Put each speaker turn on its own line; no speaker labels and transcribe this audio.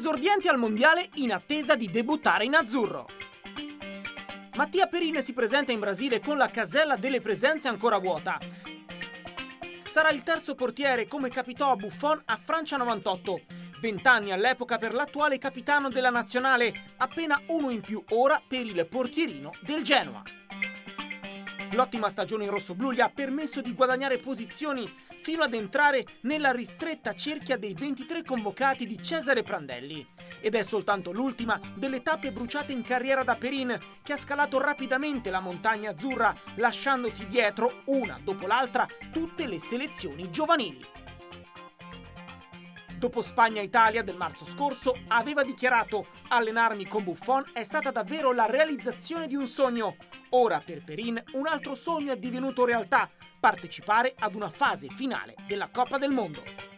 Esordienti al mondiale in attesa di debuttare in azzurro. Mattia Perin si presenta in Brasile con la casella delle presenze ancora vuota. Sarà il terzo portiere come capitò a Buffon a Francia 98. 20 anni all'epoca per l'attuale capitano della nazionale, appena uno in più ora per il portierino del Genoa. L'ottima stagione in rossoblu gli ha permesso di guadagnare posizioni fino ad entrare nella ristretta cerchia dei 23 convocati di Cesare Prandelli. Ed è soltanto l'ultima delle tappe bruciate in carriera da Perin, che ha scalato rapidamente la montagna azzurra, lasciandosi dietro, una dopo l'altra, tutte le selezioni giovanili. Dopo Spagna-Italia del marzo scorso, aveva dichiarato: allenarmi con Buffon è stata davvero la realizzazione di un sogno. Ora per Perin un altro sogno è divenuto realtà: partecipare ad una fase finale della Coppa del Mondo.